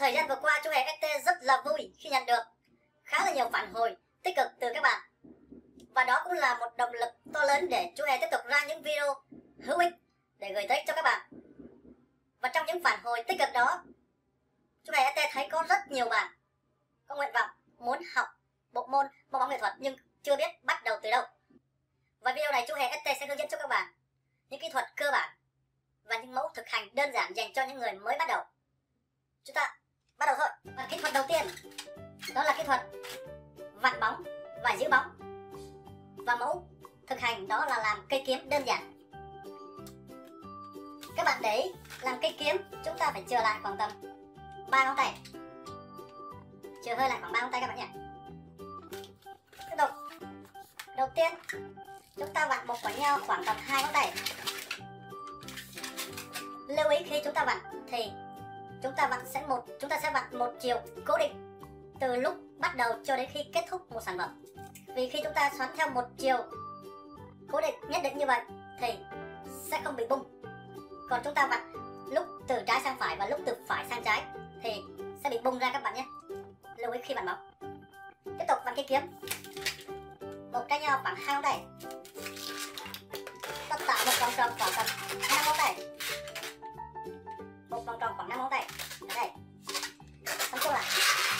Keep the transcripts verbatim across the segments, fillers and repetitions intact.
Thời gian vừa qua, chú hề ét tê rất là vui khi nhận được khá là nhiều phản hồi tích cực từ các bạn. Và đó cũng là một động lực to lớn để chú hề tiếp tục ra những video hữu ích để gửi tới cho các bạn. Và trong những phản hồi tích cực đó, chú hề ét tê thấy có rất nhiều bạn có nguyện vọng muốn học bộ môn bong bóng nghệ thuật nhưng chưa biết bắt đầu từ đâu. Và video này chú hề ét tê sẽ hướng dẫn cho các bạn những kỹ thuật cơ bản và những mẫu thực hành đơn giản dành cho những người mới bắt đầu. Chúng ta bắt đầu thôi. Và kỹ thuật đầu tiên đó là kỹ thuật vặn bóng và giữ bóng. Và mẫu thực hành đó là làm cây kiếm đơn giản. Các bạn để ý, làm cây kiếm chúng ta phải chừa lại khoảng tầm ba ngón tay. Chừa hơi lại khoảng ba ngón tay các bạn nhé. Tiếp tục. Đầu tiên chúng ta vặn một quả nho khoảng tầm hai ngón tay. Lưu ý khi chúng ta vặn thì chúng ta vặn sẽ một chúng ta sẽ vặn một chiều cố định từ lúc bắt đầu cho đến khi kết thúc một sản phẩm. Vì khi chúng ta xoắn theo một chiều cố định nhất định như vậy thì sẽ không bị bung. Còn chúng ta vặn lúc từ trái sang phải và lúc từ phải sang trái thì sẽ bị bung ra các bạn nhé. Lưu ý khi vặn bóng. Tiếp tục vặn cây kiếm. Một cái nho khoảng hai ngón tay. Ta tạo một vòng tròn khoảng tầm năm ngón tay. Một vòng tròn khoảng năm ngón tay. Ở đây. Xong cô lại.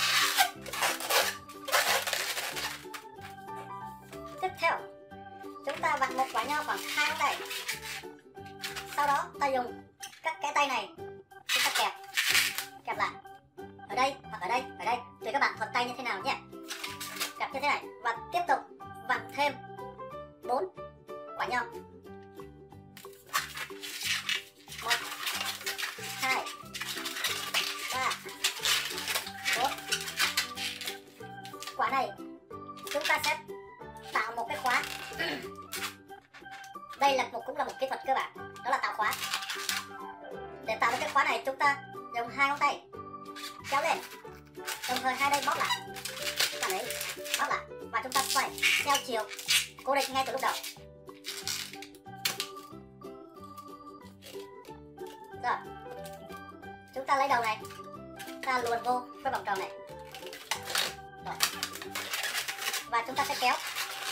Tiếp theo, chúng ta vặn một quả nho khoảng hai ngón tay. Sau đó ta dùng các cái tay này chúng ta kẹp kẹp lại ở đây hoặc ở đây, ở đây tùy các bạn thuật tay như thế nào nhé. Kẹp như thế này và tiếp tục vặn thêm bốn quả nho. Một, hai, ba, bốn. Quả này chúng ta sẽ tạo một cái khóa. Đây là một cũng là một kỹ thuật cơ bản, đó là tạo khóa. Để tạo được cái khóa này chúng ta dùng hai ngón tay kéo lên, đồng thời hai đây bóp lại, và đấy bóp lại và chúng ta xoay theo chiều cố định ngay từ lúc đầu. Rồi, chúng ta lấy đầu này, ta luồn vô cái vòng tròn này. Rồi. Và chúng ta sẽ kéo.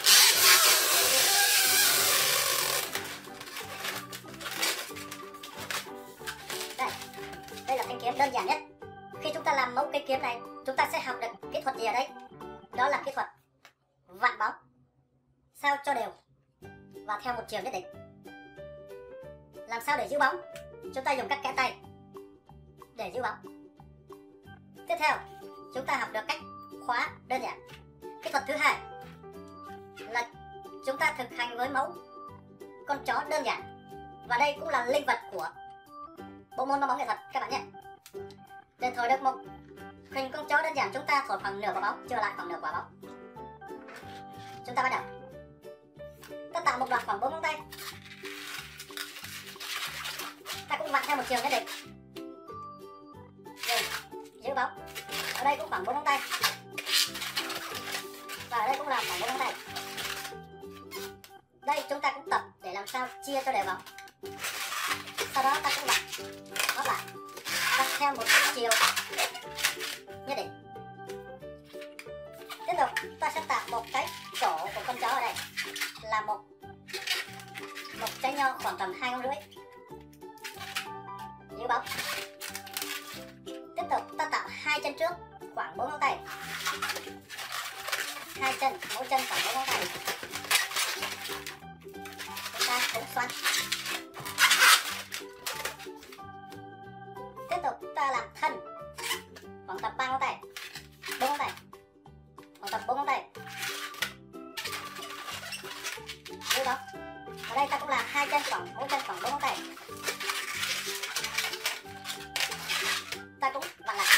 Đây, đây là thanh kiếm đơn giản nhất. Khi chúng ta làm mẫu cây kiếm này, chúng ta sẽ học được kỹ thuật gì ở đây? Đó là kỹ thuật vặn bóng sao cho đều và theo một chiều nhất định. Làm sao để giữ bóng? Chúng ta dùng các kẽ tay để giữ bóng. Tiếp theo, chúng ta học được cách khóa đơn giản. Kỹ thuật thứ hai là chúng ta thực hành với mẫu con chó đơn giản. Và đây cũng là linh vật của bộ môn bong bóng nghệ thuật các bạn nhé. Để thổi được một hình con chó đơn giản, chúng ta thổi khoảng nửa quả bóng, chừa lại khoảng nửa quả bóng. Chúng ta bắt đầu. Ta tạo một đoạn khoảng bốn ngón tay. Ta cũng vặn theo một chiều nhất định. Rồi, giữ bóng. Ở đây cũng khoảng bốn ngón tay. Và ở đây cũng là khoảng bốn ngón tay. Đây chúng ta cũng tập để làm sao chia cho đều bóng. Sau đó ta cũng vặn, bóp lại, vặn theo một chiều nhất định. Tiếp tục ta sẽ tạo một cái cổ của con chó ở đây là một một trái nho khoảng tầm hai ngón rưỡi. Giữ bóng. Tiếp tục ta tạo hai chân trước khoảng bốn ngón tay. Hai chân, mỗi chân khoảng bốn ngón tay. Chúng ta cũng xoắn. Tiếp tục ta làm thân khoảng tầm ba ngón tay, bốn ngón tay, khoảng tầm bốn ngón tay. Giữ bóng. Ở đây ta cũng làm hai chân khoảng mỗi chân khoảng bốn ngón tay. Ta cũng vặn lại.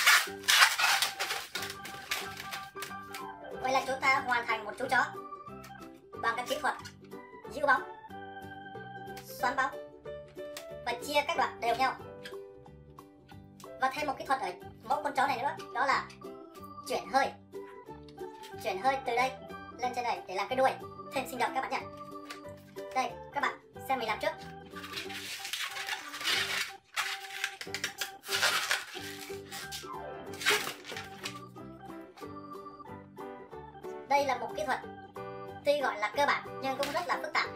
Vậy là chúng ta hoàn thành một chú chó bằng các kỹ thuật giữ bóng, xoắn bóng và chia các đoạn đều nhau. Và thêm một kỹ thuật ở mẫu con chó này nữa, đó là chuyển hơi. Chuyển hơi từ đây lên trên đây để làm cái đuôi thêm sinh động các bạn nhé. Đây, các bạn xem mình làm trước. đây là một kỹ thuật tuy gọi là cơ bản nhưng cũng rất là phức tạp.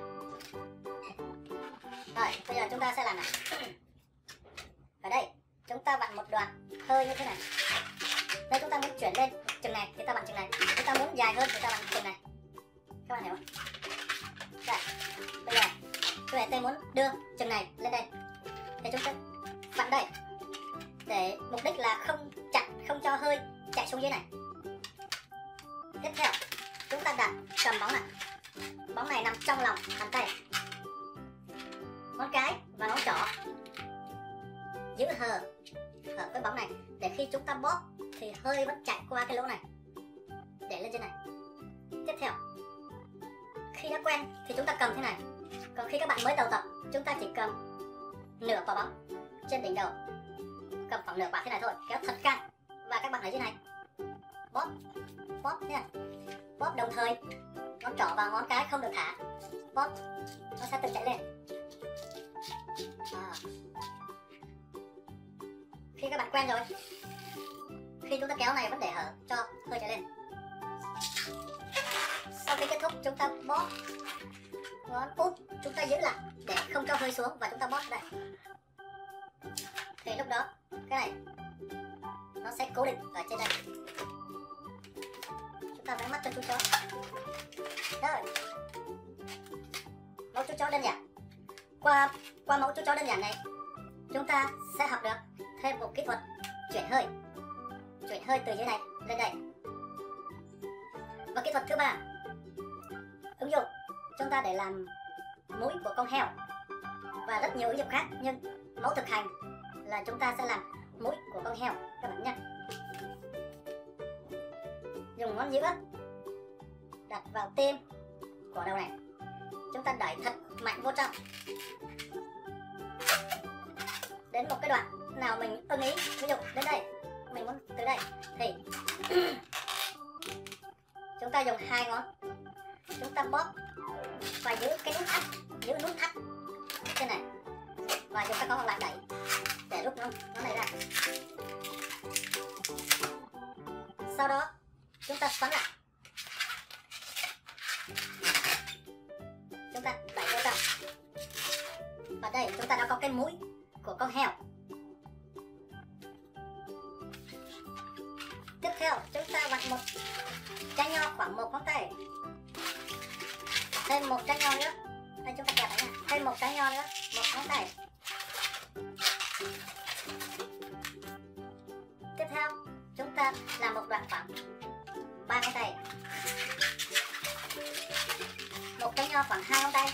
Rồi, bây giờ chúng ta sẽ làm này. Ở đây chúng ta vặn một đoạn hơi như thế này. Đây chúng ta muốn chuyển lên chừng này thì ta vặn chừng này, chúng ta muốn dài hơn thì ta vặn chừng này. Các bạn hiểu không? Đây, bây giờ tôi tôi muốn đưa chừng này lên đây thì chúng ta vặn đây để mục đích là không chặn, không cho hơi chạy xuống dưới này. Tiếp theo chúng ta đặt cầm bóng này, bóng này nằm trong lòng bàn tay, ngón cái và ngón trỏ giữ hờ ở cái bóng này để khi chúng ta bóp thì hơi vẫn chạy qua cái lỗ này để lên trên này. Tiếp theo khi đã quen thì chúng ta cầm thế này, còn khi các bạn mới đầu tập chúng ta chỉ cầm nửa quả bóng trên đỉnh đầu, cầm khoảng nửa quả thế này thôi, kéo thật căng và các bạn ở dưới này bóp bóp nha, bóp đồng thời ngón trỏ và ngón cái không được thả, bóp nó sẽ tự chạy lên. À. Khi các bạn quen rồi, khi chúng ta kéo này vẫn để hở cho hơi chạy lên. Sau khi kết thúc chúng ta bóp ngón út chúng ta giữ lại để không cho hơi xuống và chúng ta bóp đây. Thì lúc đó cái này nó sẽ cố định ở trên đây. Chúng ta vẽ mắt cho chú chó. Rồi, mẫu chú chó đơn giản. Qua qua mẫu chú chó đơn giản này, chúng ta sẽ học được thêm một kỹ thuật chuyển hơi, chuyển hơi từ dưới này lên đây. Và kỹ thuật thứ ba, ứng dụng chúng ta để làm mũi của con heo và rất nhiều ứng dụng khác, nhưng mẫu thực hành là chúng ta sẽ làm mũi của con heo các bạn nhé. Dùng ngón giữa đặt vào tim của đầu này, chúng ta đẩy thật mạnh vô trong đến một cái đoạn nào mình ưng ý. Ví dụ đến đây mình muốn từ đây thì chúng ta dùng hai ngón, chúng ta bóp và giữ cái nút thắt, giữ nút thắt trên này và dùng các ngón còn lại đẩy để rút nó nó này ra. Sau đó chúng ta xoắn lại, chúng ta đẩy vô trong và đây chúng ta đã có cái mũi của con heo. Tiếp theo chúng ta vặn một trái nho khoảng một ngón tay, thêm một trái nho nữa, đây chúng ta kẹp lại nha, thêm một trái nho nữa, một ngón tay. Tiếp theo chúng ta làm một đoạn khoảng ba ngón tay, một trái nho khoảng hai ngón tay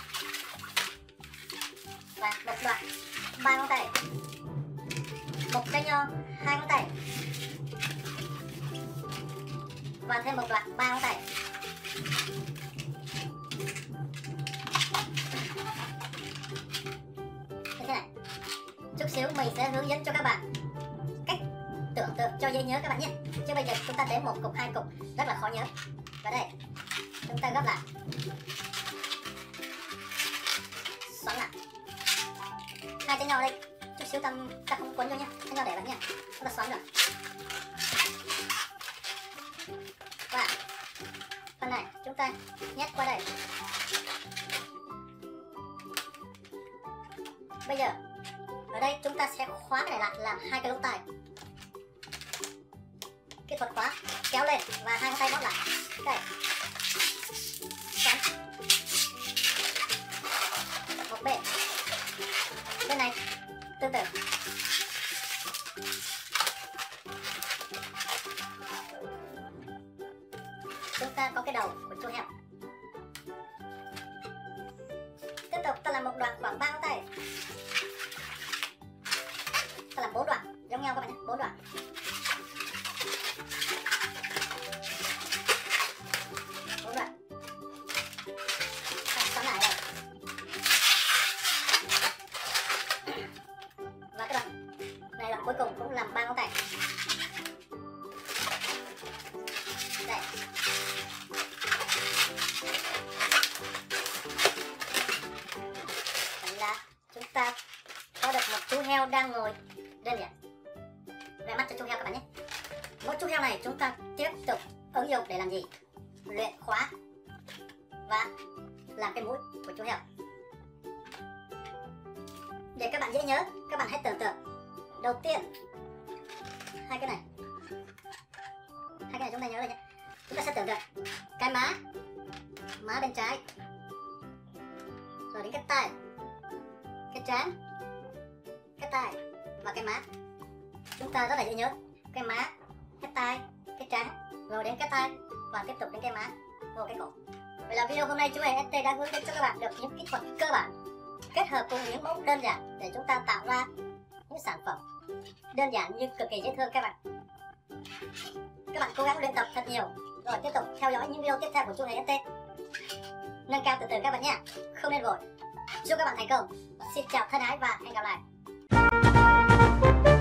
và một đoạn ba ngón tay, một trái nho hai ngón tay và thêm một đoạn ba ngón tay. Như thế này. Chút xíu mình sẽ hướng dẫn cho các bạn cách tưởng tượng cho dễ nhớ các bạn nhé. Chứ bây giờ chúng ta đếm một cục hai cục rất là khó nhớ. Và đây chúng ta gấp lại, xoắn lại hai trái nho đây. Chút xíu ta, ta không quấn vô nhé, trái nho để vào nha, chúng ta xoắn rồi. Và phần này chúng ta nhét qua đây. Bây giờ ở đây chúng ta sẽ khóa cái này lại làm hai cái lỗ tai. Kỹ thuật khóa kéo lên và hai ngón tay bóp lại. Đây, xoắn một bên, bên này tương tự. Chúng ta có cái đầu của chú heo. Tiếp tục ta làm một đoạn khoảng ba ngón tay, ta làm bốn đoạn giống nhau các bạn nhé, bốn đoạn. Bốn đoạn. Ta xoắn lại đây. Và cái đoạn này, đoạn cuối cùng cũng làm ba ngón tay. Đây. Vậy là chúng ta có được một chú heo đang ngồi đơn giản. Vẽ mắt cho chú heo các bạn nhé. Một chú heo này chúng ta tiếp tục ứng dụng để làm gì? luyện khóa và làm cái mũi của chú heo. Để các bạn dễ nhớ, các bạn hãy tưởng tượng. Đầu tiên, hai cái này, hai cái này chúng ta nhớ rồi nhé. Chúng ta sẽ tưởng tượng cái má, má bên trái, rồi đến cái tai, cái trán, cái tai và cái má. Chúng ta rất là dễ nhớ. Cái má, cái tai, cái trán, rồi đến cái tai và tiếp tục đến cái má, vô cái cổ. Vậy là video hôm nay chú Hề ét tê đã hướng dẫn cho các bạn được những kỹ thuật cơ bản kết hợp cùng những mẫu đơn giản để chúng ta tạo ra những sản phẩm đơn giản nhưng cực kỳ dễ thương các bạn. Các bạn cố gắng luyện tập thật nhiều rồi tiếp tục theo dõi những video tiếp theo của chú Hề ét tê. Nâng cao từ từ các bạn nhé, không nên vội. Chúc các bạn thành công. Xin chào thân ái và hẹn gặp lại.